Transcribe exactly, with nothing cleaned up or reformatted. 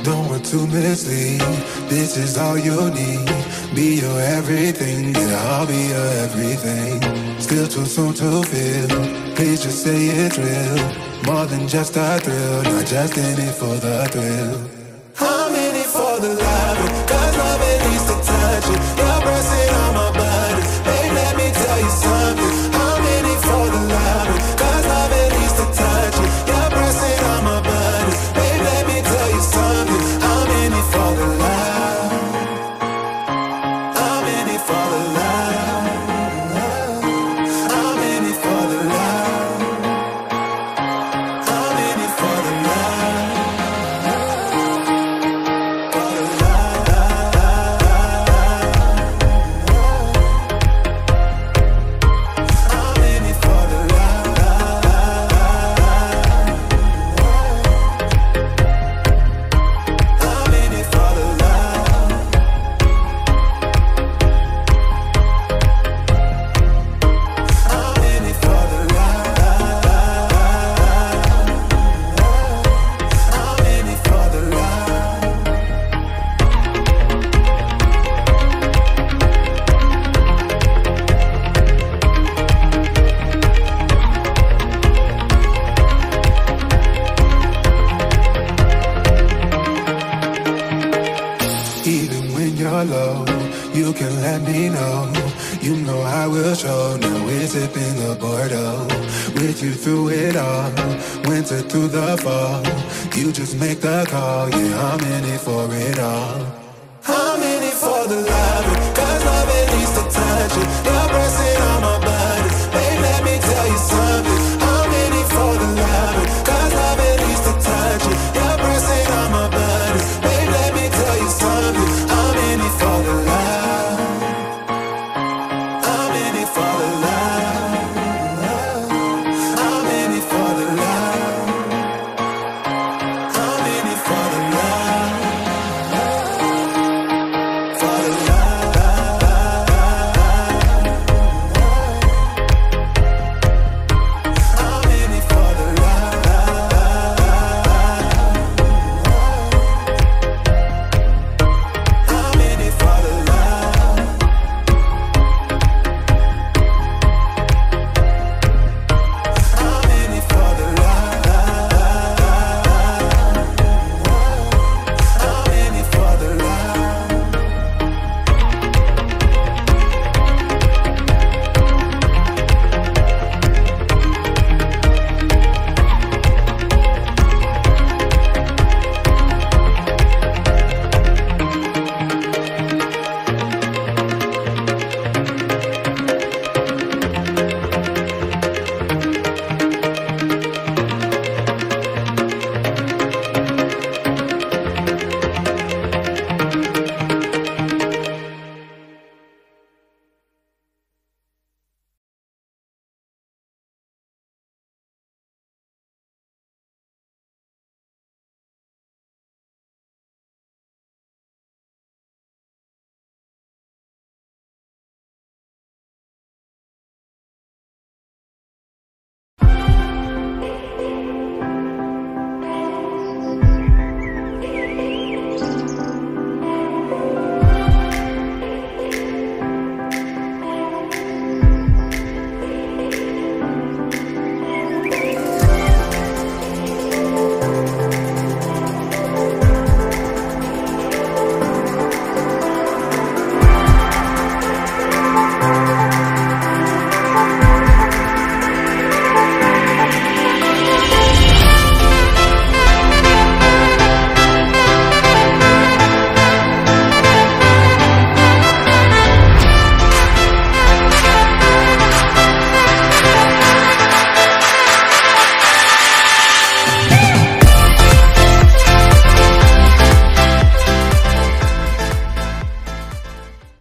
Don't want to mislead. This is all you need. Be your everything, yeah, I'll be your everything. Still too soon to feel. Please just say it's real. More than just a thrill, not just in it for the thrill. I'm in it for the love, cause love it needs to touch it. You're pressing on my body, babe, let me tell you something. I'm in it for the love, cause love it needs to touch it. You're pressing on my body, babe, let me tell you something. I'm in it for the love. I'm in it for the love. I'm in it for the love. I'm in it for the love. For the love. I'm in it for the love. I'm in it for the love. I'm in it for the love. I'm in it for the love. Even when you're low, you can let me know. You know I will show. Now we're sipping the Bordeaux. With you through it all, winter through the fall. You just make the call, yeah, I'm in it for it all. I'm in it for the love, cause love it needs to touch it. You're pressing on my